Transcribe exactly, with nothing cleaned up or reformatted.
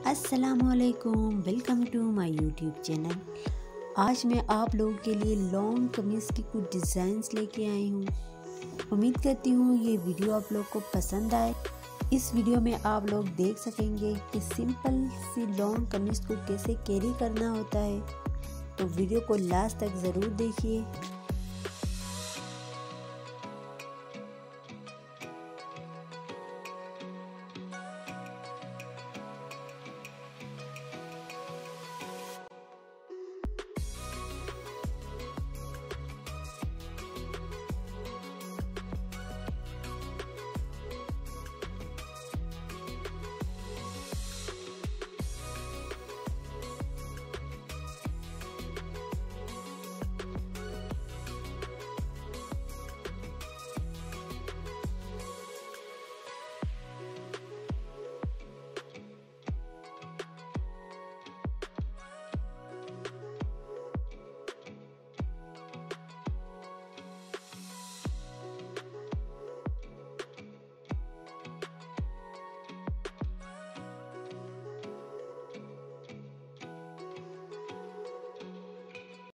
अस्सलामुअलैकुम, welcome to my YouTube channel. आज मैं आप लोगों के लिए लॉन्ग कमीज़ की कुछ डिज़ाइंस लेके आई हूँ। उम्मीद करती हूँ ये वीडियो आप लोग को पसंद आए। इस वीडियो में आप लोग देख सकेंगे कि सिंपल सी लॉन्ग कमीज़ को कैसे कैरी करना होता है, तो वीडियो को लास्ट तक ज़रूर देखिए।